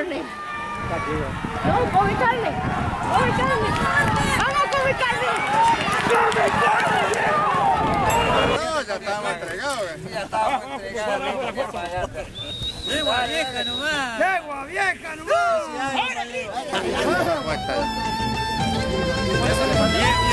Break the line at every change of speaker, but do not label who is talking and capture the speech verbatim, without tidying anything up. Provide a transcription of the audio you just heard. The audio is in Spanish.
carne. No, come carne. Come carne. Vamos a comer carne. ¡Come carne!
No, ya estamos entregados.
Ya estamos entregados. Yegua vieja nomás.
Yegua vieja nomás.
¿Cómo estás?